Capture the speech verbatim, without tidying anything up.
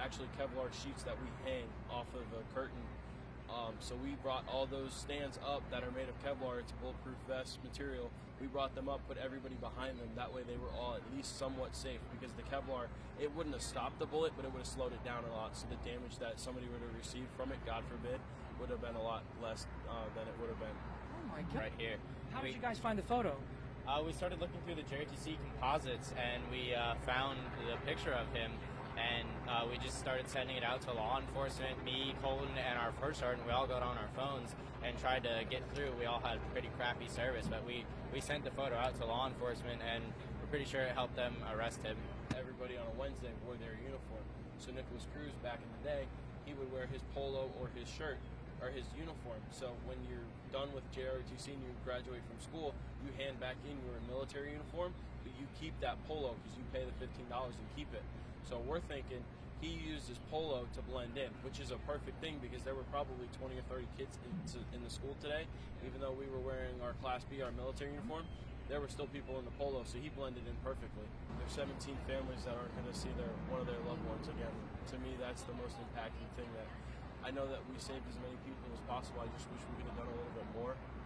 actually Kevlar sheets that we hang off of a curtain. Um, so we brought all those stands up that are made of Kevlar. It's bulletproof vest material. We brought them up, put everybody behind them. That way they were all at least somewhat safe, because the Kevlar, it wouldn't have stopped the bullet, but it would have slowed it down a lot. So the damage that somebody would have received from it, God forbid, would have been a lot less uh, than it would have been. Oh my God. Right here. How we, did you guys find the photo? Uh, we started looking through the J R T C composites, and we uh, found the picture of him, and uh, we just started sending it out to law enforcement. Me, Colton, and our first sergeant, we all got on our phones and tried to get through. We all had pretty crappy service, but we, we sent the photo out to law enforcement, and we're pretty sure it helped them arrest him. Everybody on a Wednesday wore their uniform. So Nicholas Cruz, back in the day, he would wear his polo or his shirt or his uniform. So when you're done with J R O T C and you graduate from school, you hand back in your military uniform, but you keep that polo because you pay the fifteen dollars and keep it. So we're thinking he used his polo to blend in, which is a perfect thing, because there were probably twenty or thirty kids in, in the school today. Even though we were wearing our Class B, our military uniform, there were still people in the polo, so he blended in perfectly. There's seventeen families that aren't going to see their one of their loved ones again. To me, that's the most impacting thing. That I know that we saved as many people as possible. I just wish we could have done a little bit more.